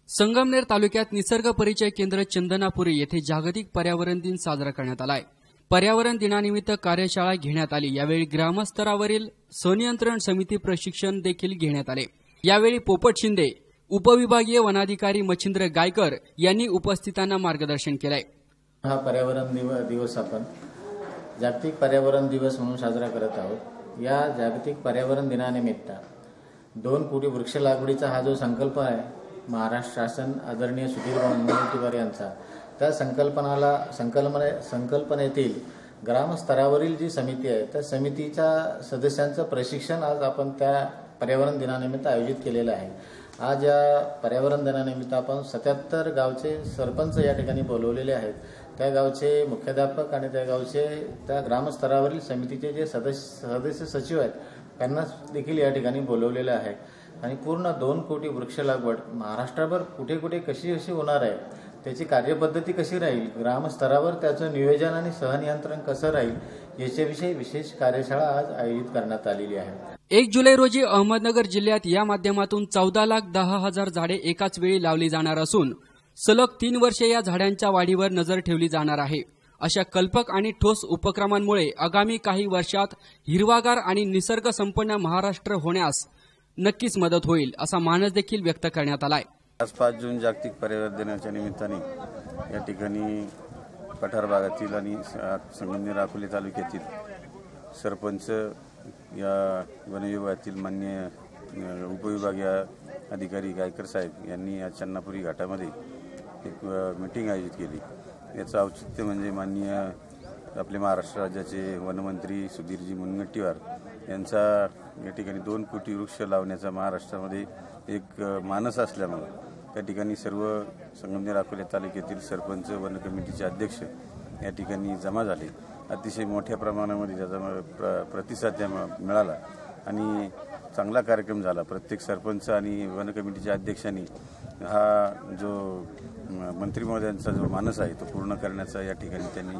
संगमनेर तालुक्यात निसर्ग परिचय केंद्र चंदनापुरी येथे जागतिक पर्यावरण दिन साजरा करण्यात आलाय। पर्यावरण दिनानिमित्त कार्यशाळा घेण्यात आली। यावेळी ग्रामस्तरावरील स्वनियंत्रण समिती प्रशिक्षण देखील घेण्यात आले। यावेळी पोपट शिंदे, उपविभागीय वनाधिकारी मच्छिंद्र गायकर यांनी उपस्थितांना मार्गदर्शन केले। हा पर्यावरण दिवस आपण जागतिक पर्यावरण दिवस म्हणून साजरा करत आहोत। या जागतिक पर्यावरण दिनानिमित्त 2 कोटी वृक्ष लागवडीचा हा जो संकल्प आहे महाराष्ट्र शासन आदरणीय सुधीर मुनगंटीवार यांचा, त्या संकल्पनेतील ग्रामस्तरावरील जी समिती आहे त्या समितीच्या सदस्यांचं प्रशिक्षण आज आपण त्या पर्यावरण दिनानिमित्त आयोजित केलेलं आहे। आज या पर्यावरण दिनानिमित्त आपण 77 गावचे सरपंच या ठिकाणी बोलवलेले आहेत। त्या गावचे मुख्याध्यापक आणि त्या ग्रामस्तरावरील समितीचे जे सदस्य सचिव आहेत त्यांना देखील या ठिकाणी बोलवलेले आहे। आणि पूर्ण 2 कोटी वृक्ष लागवड महाराष्ट्रभर कुठे कुठे कशी होणार आहे, त्याची कार्यपद्धती कशी राहील, ग्रामस्तरावर त्याचं नियोजन आणि सहनियंत्रण कसं राहील याच्याविषयी विशेष कार्यशाळा आज आयोजित करण्यात आलेली आहे। 1 जुलै रोजी अहमदनगर जिल्ह्यात या माध्यमातून 14,10,000 झाडे एकाच वेळी लावली जाणार असून सलग 3 वर्षे या झाडांच्या वाढीवर नजर ठेवली जाणार आहे। अशा कल्पक आणि ठोस उपक्रमांमुळे आगामी काही वर्षात हिरवागार आणि निसर्ग संपन्न महाराष्ट्र होण्यास नक्कीच मदत होईल असा मानस देखील व्यक्त करण्यात आलाय। आज 5 जून जागतिक पर्यावरण दिनाच्या निमित्ताने या ठिकाणी पठार भागातील आणि संगमनेर अकोले तालुक्यातील सरपंच, या वनविभागातील मान्य उपविभागीय अधिकारी गायकर साहेब यांनी आज चन्नापुरी घाटामध्ये एक मीटिंग आयोजित केली। याचं औचित्य म्हणजे माननीय आपले महाराष्ट्र राज्याचे वनमंत्री सुधीरजी मुनगंटीवार यांचा या ठिकाणी 2 कोटी वृक्ष लावण्याचा महाराष्ट्रामध्ये एक मानस असल्यामुळे त्या ठिकाणी सर्व संगमनेर अकोले तालुक्यातील सरपंच, वन कमिटीचे अध्यक्ष या ठिकाणी जमा झाले। अतिशय मोठ्या प्रमाणामध्ये त्याचा प्रतिसाद मिळाला आणि चांगला कार्यक्रम झाला। प्रत्येक सरपंच आणि वन कमिटीच्या अध्यक्षांनी हा जो मंत्री महोदयांचा जो मानस आहे तो पूर्ण करण्याचा या ठिकाणी त्यांनी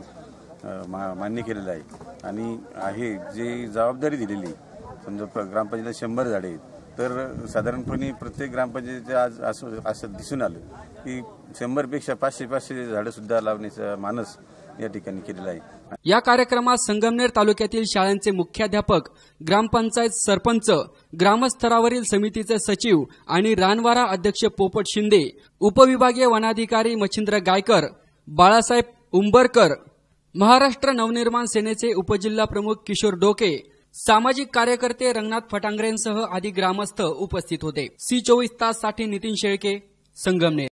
मान्य केलेलं आहे। आणि जी जबाबदारी दिलेली, समजा ग्रामपंचायत 100 झाडे आहेत तर साधारणपणे प्रत्येक ग्रामपंचायतीचे आज असं दिसून आलं की 100 पेक्षा 500 झाडं सुद्धा लावण्याचा मानस या ठिकाणी केलेला आहे। या कार्यक्रमात संगमनेर तालुक्यातील शाळांचे मुख्याध्यापक, ग्रामपंचायत सरपंच, ग्रामस्तरावरील समितीचे सचिव आणि रानवारा अध्यक्ष पोपट शिंदे, उपविभागीय वनाधिकारी मच्छिंद्र गायकर, बाळासाहेब उंबरकर, महाराष्ट्र नवनिर्माण सेनेचे उपजिल्हा प्रमुख किशोर डोके, सामाजिक कार्यकर्ते रंगनाथ फटांगरेंसह आदी ग्रामस्थ उपस्थित होते। C24 तास साठी नितीन शेळके, संगमनेर।